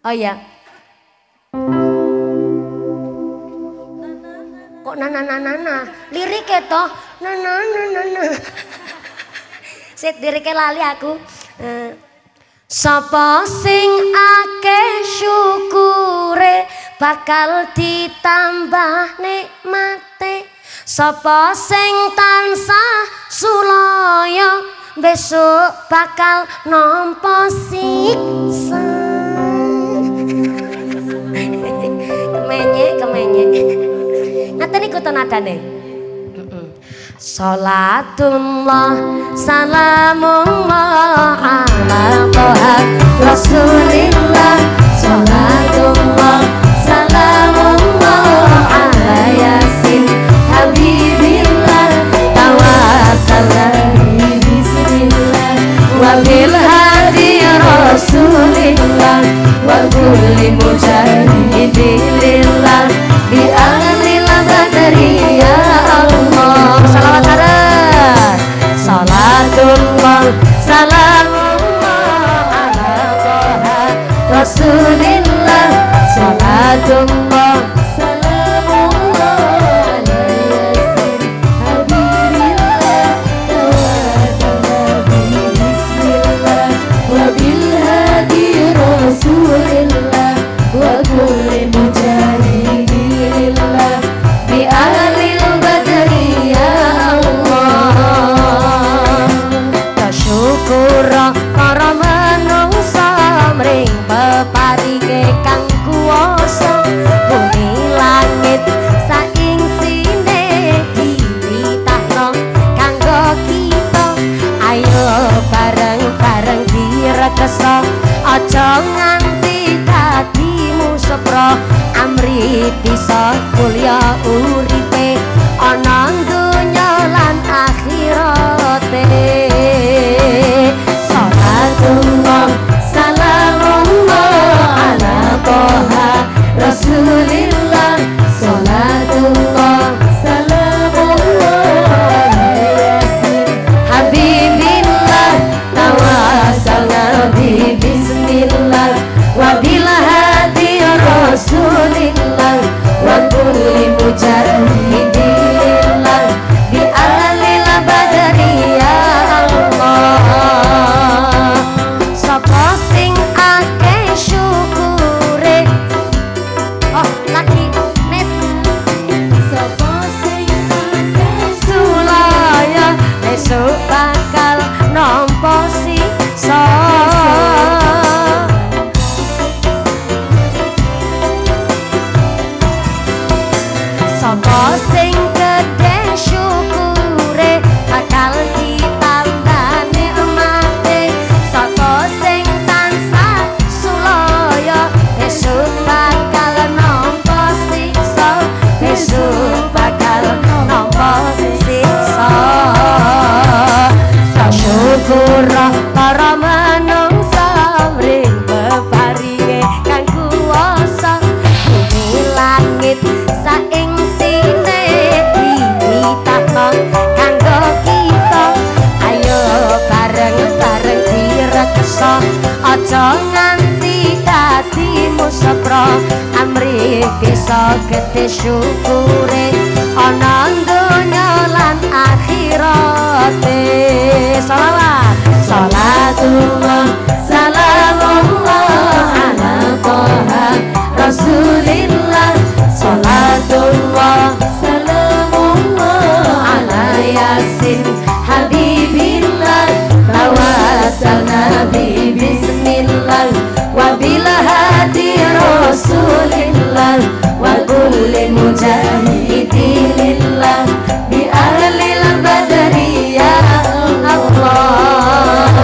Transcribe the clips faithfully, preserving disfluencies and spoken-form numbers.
Oh iya. Kok nana nana nana lirik itu nana nana nana sit liriknya lali aku. uh. Sapa sing akeh syukure bakal ditambah nikmate, sapa sing tansah sulaya besok bakal nampa siksa. Kemenye kemenye ngaten iku to nadane. Salatullah salamullah ala toha rasulillah. Salatullah salamullah ala yasin habibillah. Tawassalam bismillah wa bil hadi rasulillah wa kulli mujahidillah bi ahlil badri ya Allah. Salawat harus. Salatullah salamullah ala toha rasulillah. Salatullah salamullah ala yasin habibillah. Tawassalam bismillah wa bil hadi rasulillah wa kulli mujahidillah bi ahlil badri ya Allah. Tasyukura para manungsa mring peparinge kang kuwasa, bumi langit saing sine dititahno kanggo kita. Ayo bareng-bareng direkesa aja nganti dadi musepro. Amri bisa mulya uripe ana donya lan akhirate. Salatullah salamullah ala toha rasulillah. Salatullah salamullah ala yasin habibillah. Tawassalna bi bismillah wa bil hadi rasulillah wa kulli mujahidillah bi ahlil badri ya Allah. Sapa sing akeh syukure. Oh lagi net. Sapa sing akeh sulaya besok bakal nampa siksa. Sapa sing gedhe syukure bakal ditambah nikmate, sapa sing tansah sulaya besok bakal nampa siksa. Besok bakal nampa siksa. Tasyukura para manungsa mring peparinge kang kuwasa, bumi langit saing sine dititahno kanggo kita. Ayo bareng-bareng direkesa aja nganti dadi musepro. Amri bisa gede syukure ana donya lan akhirate. Salawat. Salatullah salamullah ala toha rasulillah. Salatullah salamullah ala yasin habibillah. Tawassalna bi bismillah wa bil hadi rasulillah wa kulli mujahidillah bi ahlil badri ya Allah.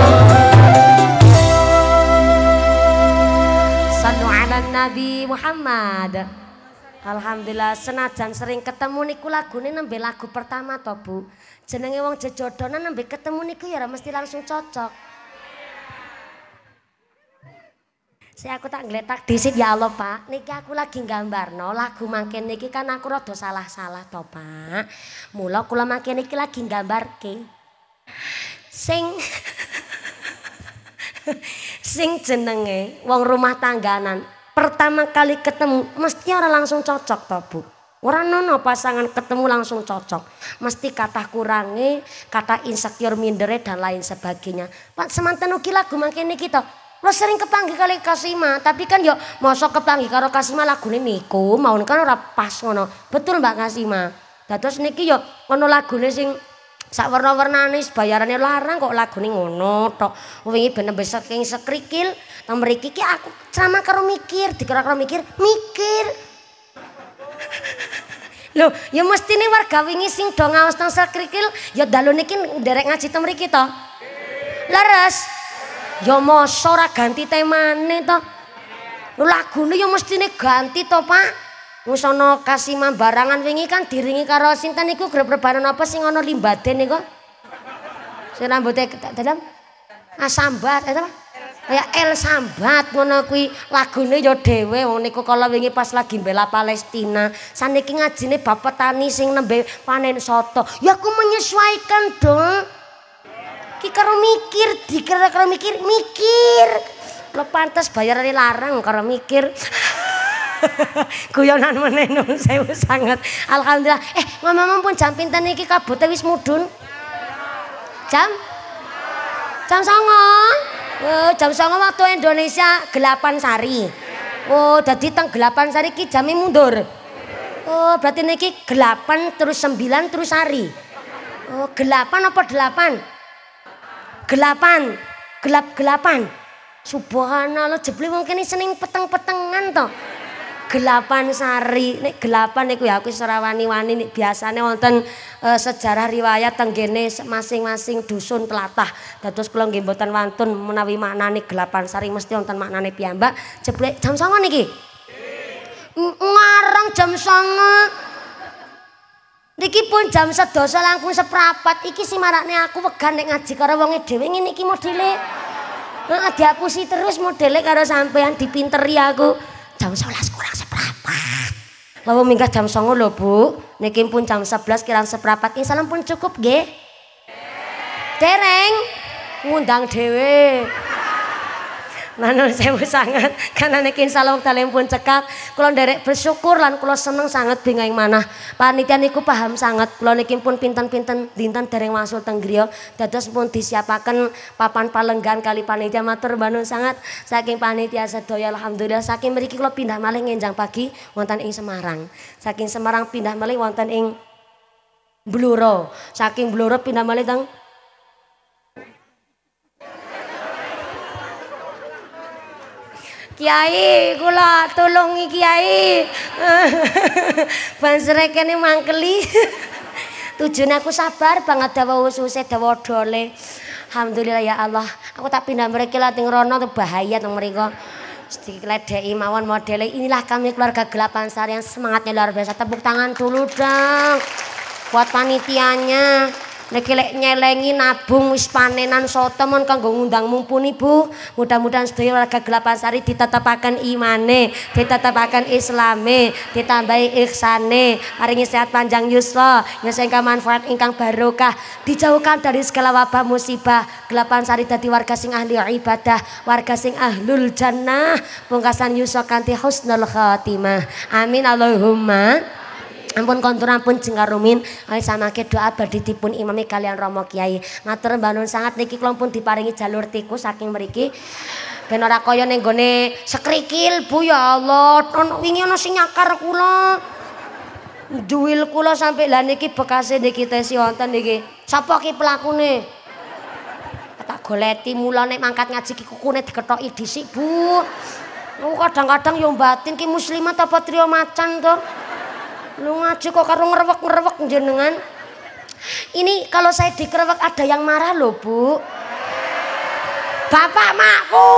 Sallu ala Nabi Muhammad. Alhamdulillah, senajan sering ketemu niku lagune nembe lagu pertama to Bu. Jenenge wong jejodonan nembe ketemu niku ya mesti langsung cocok. Saya aku tak ngletak disit ya Allah Pak. Niki aku lagi nggambarno lagu mangken niki kan aku rada salah-salah to Pak. Mula kula mangken niki lagi nggambarke. Sing Sing jenenge wong rumah tangganan pertama kali ketemu mesti ora langsung cocok to Bu. Ora nono pasangan ketemu langsung cocok. Mesti kata kurangi, kata insecure mindere dan lain sebagainya. Pak semanten ugi lagu mangkene iki to. Lo sering kepanggih kali Kasima, tapi kan yo mosok kepanggih karo Kasima lagune niku mau kan ora pas ngono. Betul Mbak Kasima. Dados niki yo ono lagune sing sak warna-warnane bayarane larang kok lagune ngono tok. Wingi ben nembe saking sekrikil, teng mriki ki aku sama karo mikir, dikira karo mikir, mikir. Loh, ya mestine warga wingi sing do ngaos teng sekrikil ya dalu niki nderek ngaji teng mriki to. Leres. Ya mosok ora ganti temane to. Lho lagune ya mestine ganti to, Pak. Wis ana Kasima barangan wingi kan diringi karo sinten niku grup rebanan apa sing ana Limbade niku. Sing rambuté dalam Asambat eta kaya El Sambat ngono kuwi lagune ya dhewe wong niku kala wingi pas lagi bela Palestina. Saniki ngajine bab petani sing nembe panen soto. Ya aku menyesuaikan dong. Ki karo mikir, dikira karo mikir, mikir. Lo pantes bayarane larang karo mikir. Guyonan meneh nun sewu sanget. Alhamdulillah. Eh, ngomong-ngomong pun jam pinten iki kabute wis mudhun? Jam? Jam songo. Oh, jam songo waktu Indonesia Gelapan Sari. Oh, dadi teng Gelapan Sari ki jame mundur. Oh, berarti niki Gelapan terus sembilan terus Sari. Oh, Gelapan apa delapan? Gelapan, gelap gelapan. Subhanallah jebule wong kene seneng peteng-petengan to. Gelapan Sari, nek gelapan niku ya aku ora wani-wani nek biasane wonten e, sejarah riwayat tenggene masing-masing dusun tlatah. Dados kula nggih mboten wantun menawi maknane Gelapan Sari mesti wonten maknane piyambak. Jebule jam songo niki. Ngarang jam songo. Niki pun jam sedasa langkung seprapat iki sing marakne aku wegan nek ngaji karo wonge dhewe ngene iki modele. Heeh diapusi terus modele karo sampean dipinteri aku. Jam sebelas kurang seprapat. Lalu minggah jam songo lho Bu. Niki pun jam sebelas kirang seprapat. Ini salam pun cukup nggih. Dereng ngundang dhewe. Manun sewu sangat karena niki insyaallah wekdal pun cekap kula nderek bersyukur lan kula seneng sangat bingung manah panitia niku paham sangat kula niki pun pinten-pinten dinten dereng wangsul teng griya dados pun disiapaken papan palenggan kali panitia matur manun sangat saking panitia sedaya alhamdulillah saking mriki kula pindah malih ngenjang pagi wonten ing Semarang saking Semarang pindah malih wonten ing Bluro saking Bluro pindah malih teng Kiai, kula tulungi Kiai. Bansere kene mangkeli. Tujuan aku sabar banget dawa ususe dawa dole. Alhamdulillah ya Allah. Aku tak pindah mriki lah teng rono tuh bahaya teng mriko. Diledeki mawon modele. Inilah kami keluarga Gelapan Sari yang semangatnya luar biasa. Tepuk tangan dulu dong. Buat panitianya. Nek lek nyelengi nabung wis panenan soto mon kanggo ngundang mumpuni Bu. Mudah-mudahan sedaya warga Gelapan Sari ditetepaken imane, ditetepaken islame, ditambahi ihsane, paringi sehat panjang yuswa, nyesengka manfaat ingkang barokah, dijauhkan dari segala wabah musibah. Gelapan Sari dadi warga sing ahli ibadah, warga sing ahlul jannah, pungkasan yuswa kanthi husnul khatimah. Amin Allahumma. Ampun kontur ampun jengkarumin ayo samake doa badhe dipun imami kalian Romo Kiai matur mbanun sangat niki kula pun diparingi jalur tikus saking mriki ben ora kaya ning gone sekrikil Bu ya Allah ono wingi ana sing nyakar kula duwil kula sampe lah niki bekase niki tesi wonten niki sapa ki pelakune tak goleti mula nek mangkat ngaji ki kukune diketoki dhisik Bu oh kadang-kadang yo batin ki muslimat apa trio macan to. Lu ngaji kok karo ngerewek-ngerewek jenengan. Ini kalau saya dikerewek ada yang marah loh Bu. Bapak makku.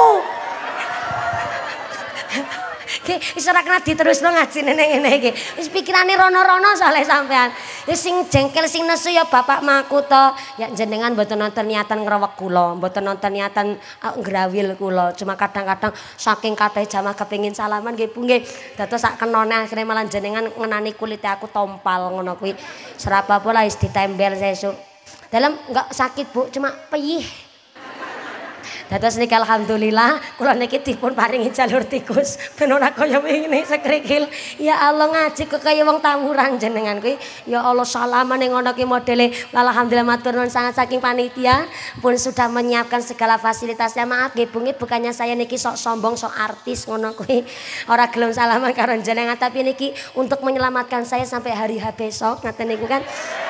Ki wis ora kena diterusno ngajine ning ngene iki. Wis pikirane rono-rono soalé sampean. Wis sing jengkel sing nesu ya bapak maku to. Ya jenengan mboten nonton niatan ngrewek kula, mboten nonton niatan uh, ngrawil kula. Cuma kadang-kadang saking kathah jamaah kepengin salaman nggih Bu nggih. Dados sak kenone akhire malah jenengan ngenani kulite aku tompal ngono kuwi. Serapa pola wis ditembel sesuk. Dalam enggak sakit Bu, cuma peyih. Dados niki alhamdulillah kula niki dipun paringi jalur tikus ben ora kaya ngene sekrikil. Ya Allah ngaji kok kaya wong tawuran jenengan kuwi. Ya Allah salaman ning ngono ki modele. Alhamdulillah matur nuwun sangat saking panitia pun sudah menyiapkan segala fasilitasnya. Maaf nggih Bu, bukannya saya niki sok sombong sok artis ngono kuwi. Ora gelem salaman karo jenengan tapi niki untuk menyelamatkan saya sampai hari H besok ngaten niku kan.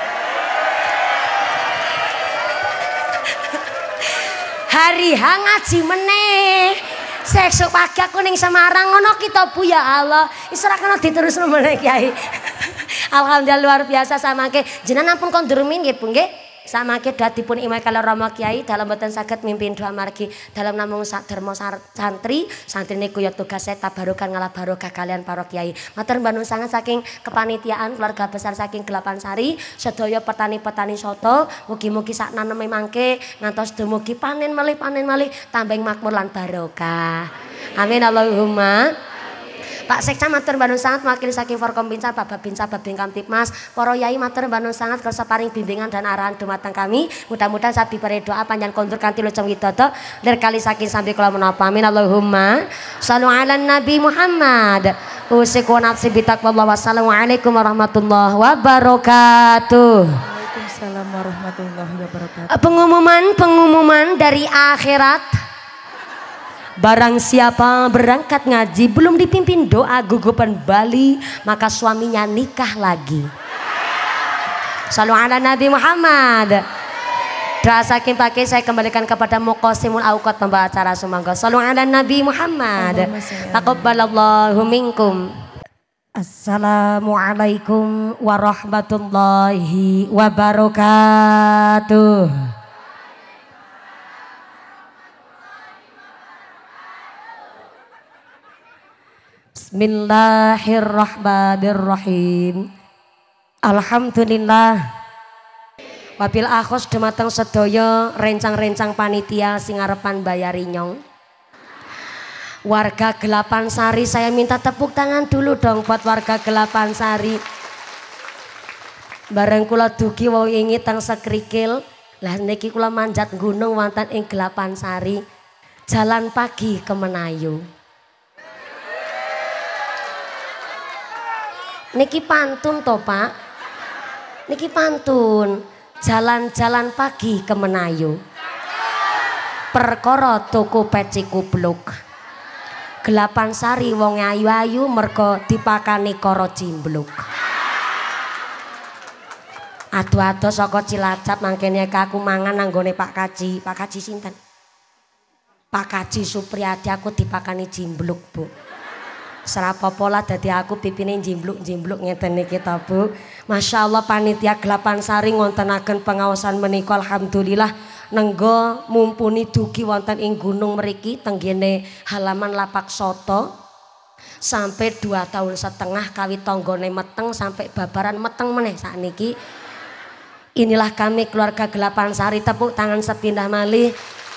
Hari H ngaji meneh. Sesuk pagi aku ning Semarang ngono kita Bu ya Allah. Wis ora kena diterusno meneh Kiai. Alhamdulillah luar biasa samangke. Jenengan ampun kondur nggih Bu nggih. Samangke dipun imai kalau Rama Kiai dalam boten saged mimpin doa margi dalam namung sadherma santri. Santri niku ya tugasé tabarukan ngalah barokah kalian para kiai. Matur nuwun sangat saking kepanitiaan keluarga besar saking Gelapan Sari, sedaya petani-petani soto, mugi-mugi sak naneme mangke ngantos dumugi panen malih panen malih tambeng makmur lan barokah. Amin Allahumma. Pak Sekca matur nuwun sangat wakil saking Forkompinsa Bapak Binsa Babin Kamtipmas para yai matur nuwun sangat kersa paring bimbingan dan arahan dumateng kami. Mudah-mudahan sabi bare doa panjang kondur kanthi lucung widodo lir kali saking sambil kula menapa. Amin Allahumma. Shallu ala Nabi Muhammad. Usiku nafsi bitaqwallah. Wassalamualaikum warahmatullahi wabarakatuh. Waalaikumsalam warahmatullahi wabarakatuh. Pengumuman pengumuman dari akhirat. Barang siapa berangkat ngaji belum dipimpin doa gugupan Bali maka suaminya nikah lagi. Shallu ala Nabi Muhammad. Doa saking pakai saya kembalikan kepada Muqasimul Auqat pembawa acara sumangga. Shallu ala Nabi Muhammad. Taqabbalallahu minkum. Assalamualaikum warahmatullahi wabarakatuh. Bismillahirrahmanirrahim. Alhamdulillah. Wabil akhos dumateng sedaya rencang-rencang panitia sing arepan bayari nyong. Warga Gelapan Sari saya minta tepuk tangan dulu dong buat warga Gelapan Sari. Bareng kula dugi wau ingi teng sekrikil. Lah niki kula manjat gunung wonten ing Gelapan Sari. Jalan pagi ke Menayu. Niki pantun toh Pak. Niki pantun. Jalan-jalan pagi ke Menayu. Perkara toko peci kubluk. Gelapan Sari wong ayu-ayu mergo dipakani karo cimbluk. Adu-adu saka Cilacap mangkene aku mangan nanggone Pak Kaji. Pak Kaji sinten? Pak Kaji Supriyadi aku dipakani cimbluk, Bu. Serapa pola dadi aku pipine jimbluk-jimbluk ngeten niki ta Bu. Masya Allah panitia Gelapan Sari ngontenaken pengawasan menika alhamdulillah nenggo mumpuni dugi wonten ing gunung mriki tenggene halaman lapak soto sampai dua tahun setengah kawit tanggane meteng sampai babaran meteng meneh sakniki. Inilah kami keluarga Gelapan Sari, tepuk tangan sepindah malih.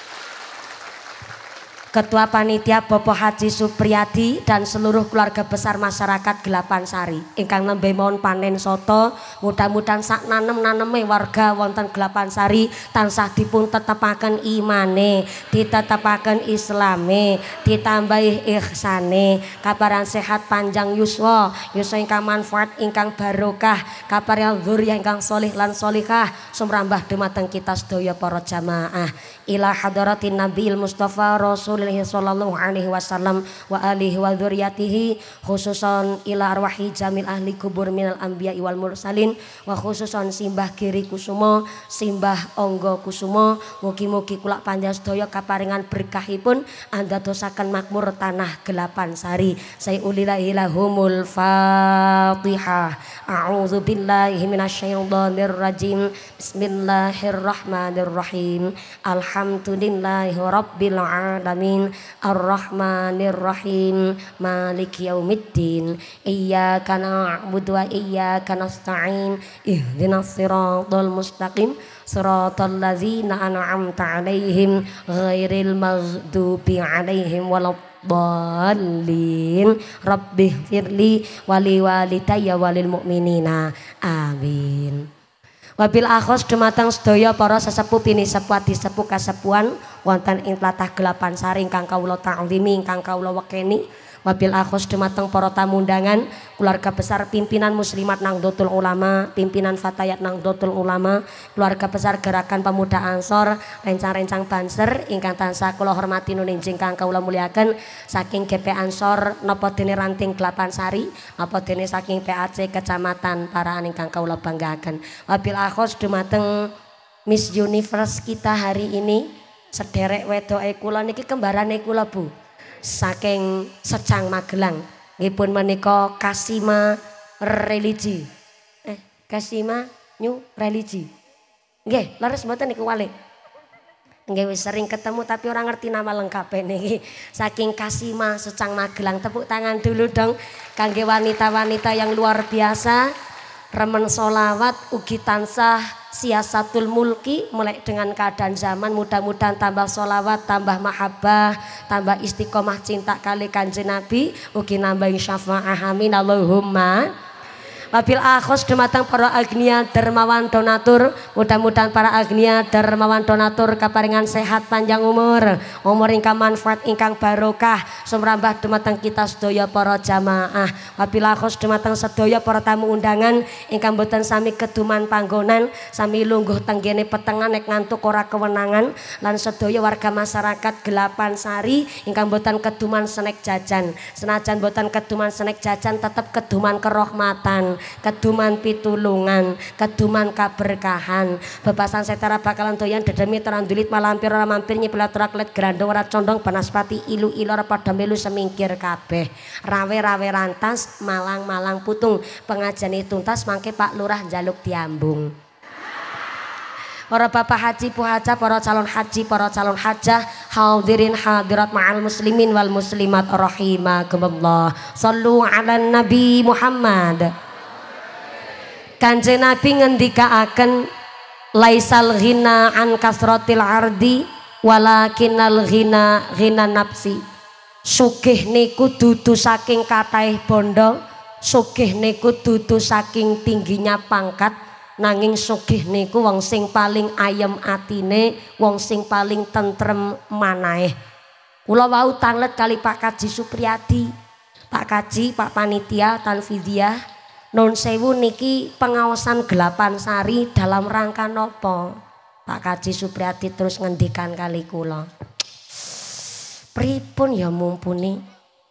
Ketua Panitia Bapak Haji Supriyadi dan seluruh keluarga besar masyarakat Gelapan Sari ingkang nembe mohon panen soto, mudah-mudahan sak nanem-naneme warga wonten Gelapan Sari tansah dipun tetepaken imane, ditetepaken islame, ditambahi ihsane, kabaran sehat panjang yuswa, yuswa ingkang manfaat ingkang barokah, kabaran dzurriyyah ingkang sholih lan sholihah, sumrambah dumateng kita sedaya para jamaah. Ila hadratin Nabiil Mustafa Rasulullah sallallahu alaihi wasallam wa alihi wa dzurriyyatihi khususan ila arwahi jamil ahli kubur minal anbiya wal mursalin wa khususan simbah Giri Kusumo, simbah Onggo Kusumo, mugi-mugi kula panjang sedaya kaparingan berkahipun andadosaken makmur tanah Gelapan Sari. Saya ulillahi lahumul Fatihah. A'udzu billahi minasyaitonir rajim. Bismillahirrahmanirrahim. Alhamdulillahi rabbil alamin arrahmanir rahim maliki yaumiddin iyyaka na'budu wa iyyaka nasta'in ihdinas siratal mustaqim siratal ladzina an'amta 'alaihim ghairil maghdubi 'alaihim waladdallin rabbighfirli wali walidayya walil mu'minina amin. Wabil akhos dumateng sedaya para sesepuh bini sepuh disepuh kasepuhan wonten ing tlatah Gelapan Sari ingkang kawula ta'zimi ingkang kawula wekeni. Wabil akhos dumateng para tamu undangan, keluarga besar pimpinan Muslimat Nahdlatul Ulama, pimpinan Fatayat Nahdlatul Ulama, keluarga besar Gerakan Pemuda Ansor, rencang-rencang Banser ingkang tansah kula hormati nuninjing kang kawula muliaken saking G P Ansor napa dene ranting Gelapan Sari, napa dene saking P A C Kecamatan Parahan ingkang kawula banggaken. Wabil akhos dumateng Miss Universe kita hari ini, sederek wedoke kula niki kembarane kula Bu. Saking Secang Magelang nggih menika Kasima religi eh Kasima New religi nggih leres mboten niku wale nggih wis sering ketemu tapi orang ngerti nama lengkap niki saking Kasima Secang Magelang. Tepuk tangan dulu dong kangge wanita-wanita yang luar biasa remen solawat ugi tansah siasatul mulki mulai dengan keadaan zaman mudah-mudahan tambah solawat tambah mahabbah tambah istiqomah cinta kali kanjeng Nabi ugi nambah syafaah amin Allahumma. Wabil akhos dumateng para agnia dermawan donatur, mudah-mudahan para agnia dermawan donatur kaparingan sehat panjang umur umur ingkang manfaat ingkang barokah sumrambah dumateng kita sedaya para jamaah. Wabil akhos dumateng sedaya para tamu undangan ingkang boten sami keduman panggonan sami lungguh tenggene petengan nek ngantuk ora kewenangan lan sedaya warga masyarakat Gelapan Sari ingkang boten keduman snack jajan, senajan boten keduman snack jajan tetep keduman kerahmatan, keduman pitulungan, keduman kaberkahan. Bebasan setara bakalan doyan dedemi terandulit malampir ora mampir nyipelat raklet grandong ora condong banaspati ilu ilu ora padha melu semingkir kabeh. Rawe rawe rantas malang malang putung pengajian tuntas mangke Pak Lurah njaluk diambung. Para bapak haji puhaja, para calon haji, para calon hajah, hadirin hadirat ma'al muslimin wal muslimat rahimakumullah. Sallu ala Nabi Muhammad. Kanjeng Nabi ngendikaaken laisal ghina an kasratil ardi walakinnal ghina ghina nafsi. Sugih niku dudu saking kathahing bondo, sugih niku dudu saking tingginya pangkat, nanging sugih niku wong sing paling ayem atine, wong sing paling tentrem manahe. Kula wau tanglet kali Pak Kaji Supriyadi, Pak Kaji, Pak Panitia Tanfidiyah, nun sewu niki pengawasan Gelapan Sari dalam rangka nopo? Pak Kaji Supriyadi terus ngendikan kali kula, pripun ya mumpuni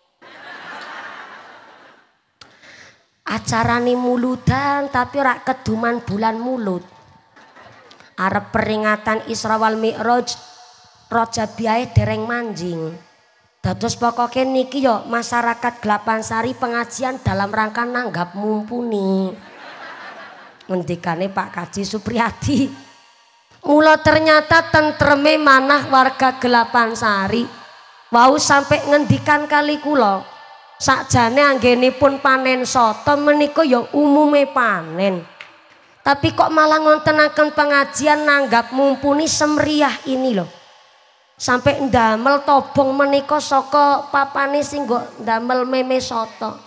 acarane muludan tapi ora keduman bulan mulut. Arep peringatan Isra wal Mi'raj Raja biae dereng manjing. Dados pokoke niki yo masyarakat Gelapan Sari pengajian dalam rangka nanggap mumpuni. Ngendikane Pak Kaji Supriyadi. Mula ternyata tentreme manah warga Gelapan Sari. Wau sampai ngendikan kali kula. Sakjane anggenipun panen soto menika ya umume panen. Tapi kok malah ngontenaken pengajian nanggap mumpuni semeriah ini loh. Sampai ndamel tobong menika saka papane sing nggo ndamel meme soto.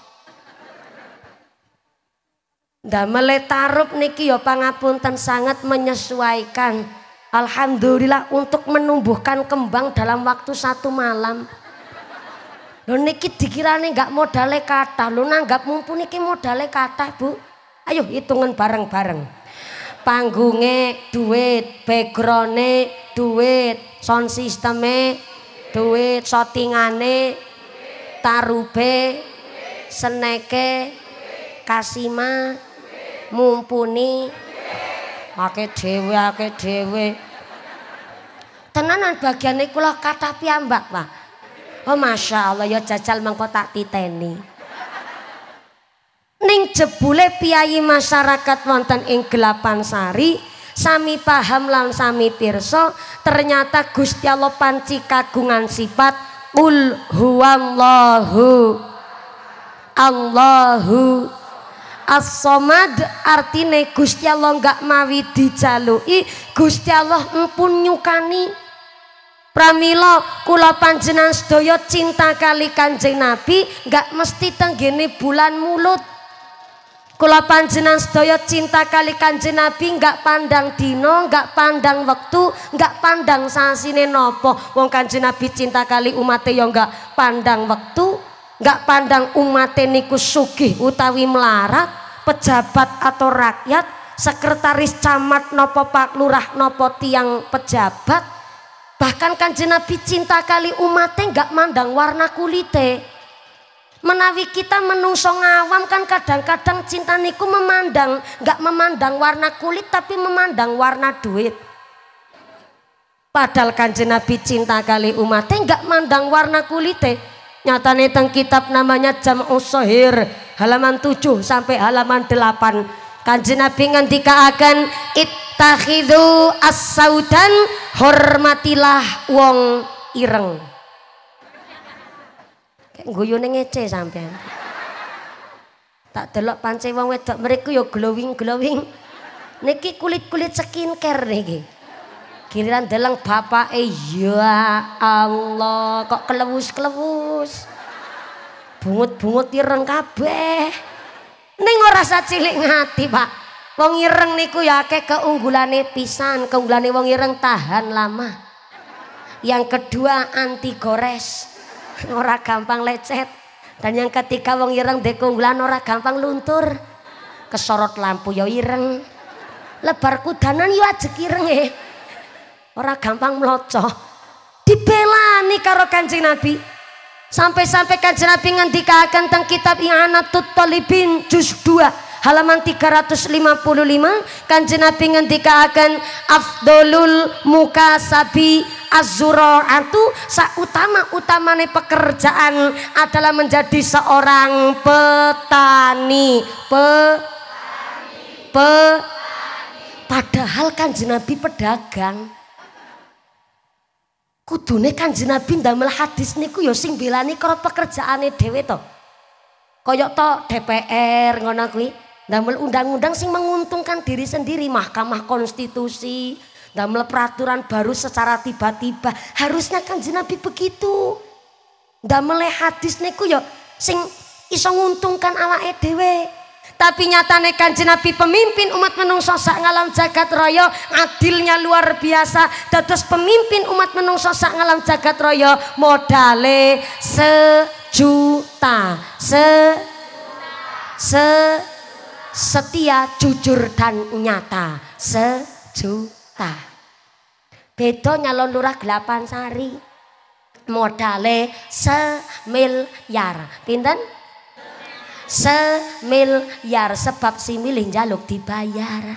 Ndamele tarup niki ya pangapunten sangat menyesuaikan. Alhamdulillah untuk menumbuhkan kembang dalam waktu satu malam. Lho niki dikirane enggak modale kathah, lho nanggap mumpuni iki modale kathah Bu. Ayo hitungan bareng-bareng. Panggunge duit, backgrounde duit, sound systeme duit, shootingane, tarube, seneke, kasima, mumpuni, ake dhewe ake dhewe. Tenanan bagiane kula kathah piyambak, Pak. Oh masya Allah ya jajal mengko tak titeni. Ning jebule piyayi masyarakat wonten ing Gelapan Sari sami paham lan sami pirsa ternyata Gusti Allah panci kagungan sifat Qul huwallahu Allahu As-Somad, artine Gusti Allah enggak mawi dijaluki, Gusti Allah empun nyukani. Pramila kula panjenengan sedaya cinta kali Kanjeng Nabi enggak mesti tenggene bulan mulut. Kula panjenengan sedaya cinta kali Kanjeng Nabi, enggak pandang dino, enggak pandang waktu, enggak pandang sasine nopo. Wong Kanjeng Nabi cinta kali umate ya enggak pandang waktu, enggak pandang umate niku sugih utawi melarat, pejabat atau rakyat, sekretaris camat nopo Pak Lurah nopo tiang pejabat. Bahkan Kanjeng Nabi cinta kali umate enggak mandang warna kulite. Menawi kita menungso ngawam kan kadang-kadang cinta niku memandang, nggak memandang warna kulit tapi memandang warna duit. Padahal Kanjeng Nabi cinta kali umatnya nggak mandang warna kulite. Nyatane teng kitab namanya Jam'us Shahir halaman tujuh sampai halaman delapan. Kanjeng Nabi ngendikaaken ittakhidhu as-saudan, hormatilah wong ireng. Guyone ngece sampean. Tak delok pance wong wedok mriku ya glowing-glowing. Niki kulit-kulit skincare niki. Giliran deleng bapake ya Allah kok kelewus-kelewus. Bungut-bungut ireng kabeh. Ning ora sacilik ngati, Pak. Wong ireng niku ya akeh keunggulane pisan, keunggulane wong ireng tahan lama. Yang kedua anti gores. Ora gampang lecet. Dan yang ketiga wong ireng ndek keunggulan ora gampang luntur. Kesorot lampu ya ireng. Lebar kudanan ya ajek irenge. Ora gampang mloco. Dibelani karo Kanjeng Nabi. Sampai-sampai Kanjeng Nabi ngendikaken teng kitab I'anatut Thalibin juz dua halaman tiga ratus lima puluh lima. Kanjeng Nabi ngendikaken afdolul mukasabi az-zura'atu, sautama-utamane pekerjaan adalah menjadi seorang petani. Pe, pe, padahal Kanjeng Nabi pedagang. Kudune Kanjeng Nabi ndamel hadis niku ya sing belani karo pekerjaane dhewe to. Kaya to D P R ngono kuwi, ndamel undang-undang sing menguntungkan diri sendiri, Mahkamah Konstitusi, ndamel peraturan baru secara tiba-tiba. Harusnya Kanjeng Nabi begitu. Ndamel hadis niku ya sing iso nguntungkan awake dhewe. Tapi nyatane Kanjeng Nabi pemimpin umat menungso sak ngalam jagat raya, adilnya luar biasa. Dados pemimpin umat menungso sak ngalam jagat raya, modale sejuta, se, se, setia, jujur dan nyata, sejuta. Beda nyalon lurah Gelapan Sari, modale semiliar. Pinten? Semiliar, sebab si milih njaluk dibayar.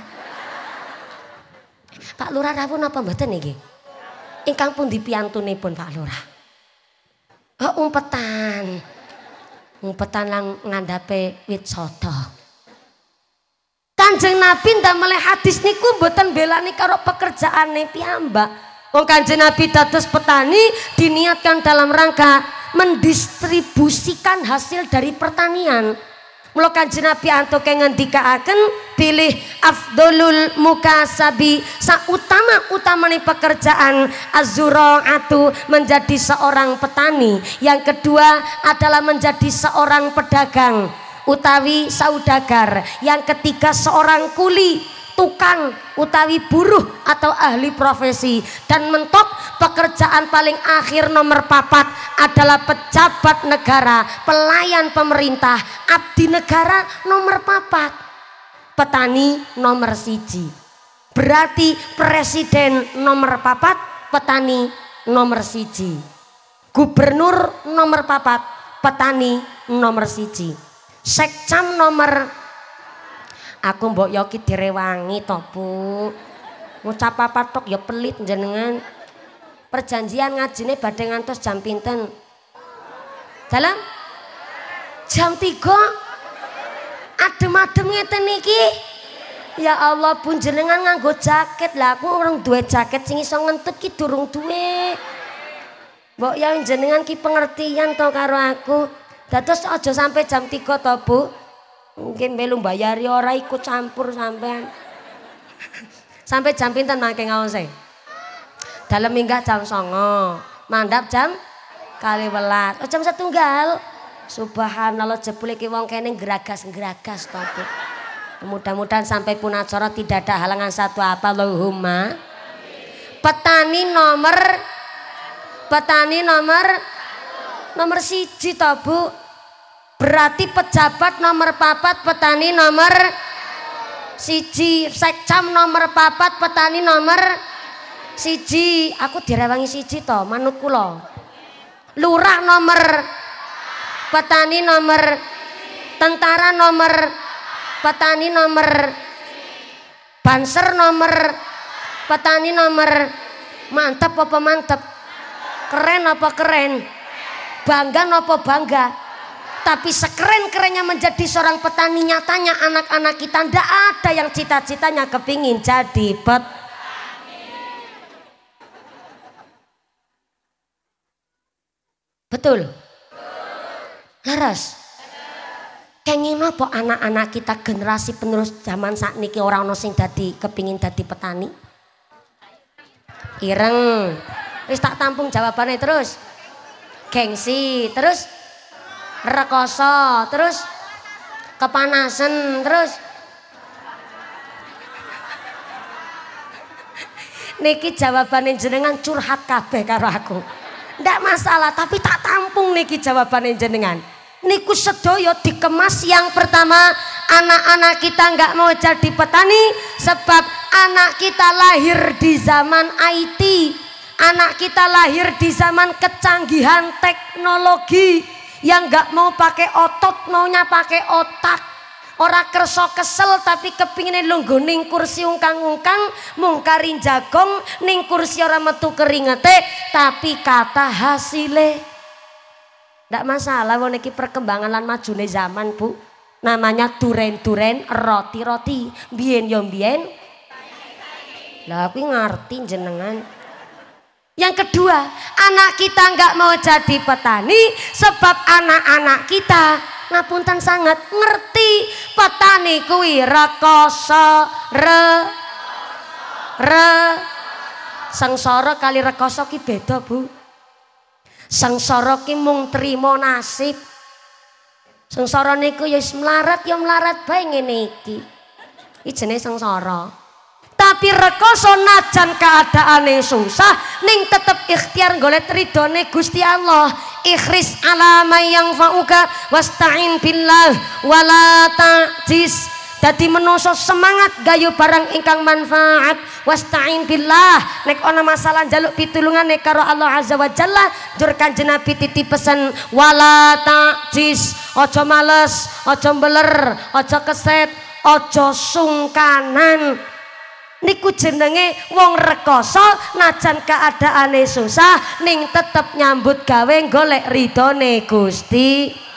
Pak Lurah rawuh napa mboten niki? Ingkang pundi piyantunipun Pak Lurah? Oh, umpetan. Umpetan lang ngandhape wit soto. Kanjeng Nabi ndamel hadis niku mboten belani karo pekerjaane piyambak. Wong Kanjeng Nabi dados petani diniatkan dalam rangka mendistribusikan hasil dari pertanian. Mula Kanjeng Nabi antuk ngendikaaken pilih afdolul mukasabi, sautama-utamane pekerjaan az-zura'atu, menjadi seorang petani. Yang kedua adalah menjadi seorang pedagang utawi saudagar. Yang ketiga seorang kuli, tukang utawi buruh atau ahli profesi. Dan mentok pekerjaan paling akhir nomor papat adalah pejabat negara, pelayan pemerintah, abdi negara nomor papat, petani nomor siji. Berarti presiden nomor papat, petani nomor siji, gubernur nomor papat, petani nomor siji, sekcam nomor. Aku mbok yoki direwangi to Bu. Ngucap apa tok ya pelit jenengan. Perjanjian ngajine badhe ngantos jam pinten? Dalam jam tiga. Adem-adem ngeten niki. Ya Allah pun jenengan nganggo jaket. Lah aku orang duwe jaket sing iso ngentut ki durung duwe. Mbok ya jenengan ki pengertian to karo aku. Dados aja sampai jam tiga to Bu. Mungkin melu bayari ora ikut campur sampean. Sampai jam pinten mangke ngawase? Dalem minggah jam songo, mandap jam kali welas. Oh jam setunggal. Subhanallah jebule ki wong kene geragas-geragas to Bu. Mudah-mudahan sampai pun acara tidak ada halangan satu apa Allahumma. Petani nomor petani nomor nomor siji toh Bu. Berarti pejabat nomor papat petani nomor siji, sekcam nomor papat petani nomor siji. Aku direwangi siji toh manut kula. Lurah nomor petani nomor tentara nomor petani nomor banser nomor petani nomor. Mantap apa mantap? Keren apa keren? Bangga apa bangga? Tapi sekeren-kerennya menjadi seorang petani, nyatanya anak-anak kita tidak ada yang cita-citanya kepingin jadi petani. Betul? Laras? Kenging apa anak-anak kita generasi penerus zaman saat niki orang ono sing dadi kepingin dadi petani? Ireng. Wis tak tampung jawabannya terus. Gengsi, terus rekoso, terus kepanasan, terus niki jawabannya jenengan curhat kabeh karo aku. Ndak masalah, tapi tak tampung niki jawabannya jenengan. Niku sedoyo dikemas. Yang pertama, anak-anak kita nggak mau jadi petani sebab anak kita lahir di zaman I T, anak kita lahir di zaman kecanggihan teknologi yang nggak mau pakai otot, maunya pakai otak. Ora kerso kesel tapi kepingin lungguh ning kursi ungkang-ungkang mungkarin jagong ning kursi ora metu keringete tapi kata hasile. Ndak masalah wong iki perkembangan lan majune zaman Bu. Namanya duren-duren, roti-roti. Biyen yo biyen. Lah aku ngerti jenengan. Yang kedua, anak kita nggak mau jadi petani sebab anak-anak kita ngapunten sangat ngerti petani kuwi rekoso re re sengsara kali rekoso ki beda Bu. Sengsara ki mung trimo nasib. Sengsara niku ya wis melarat ya melarat bae ngene iki. Iki jenenge sengsara. Tapi rekoso najan keadaane susah ning tetep ikhtiar golek ridone Gusti Allah. Ikhris ala may yang fauka wasta'in billah wala ta'jis. Dadi menungso semangat gayu barang ingkang manfaat. Wasta'in billah, nek ana masalah njaluk pitulungan nek karo Allah Azza wa Jalla. Jur Kanjeng Nabi titip pesan wala ta'jis, aja males, aja beler, aja keset, aja sungkanan. Niku jenenge wong rekoso najan keadaane susah ning tetep nyambut gawe golek ridone Gusti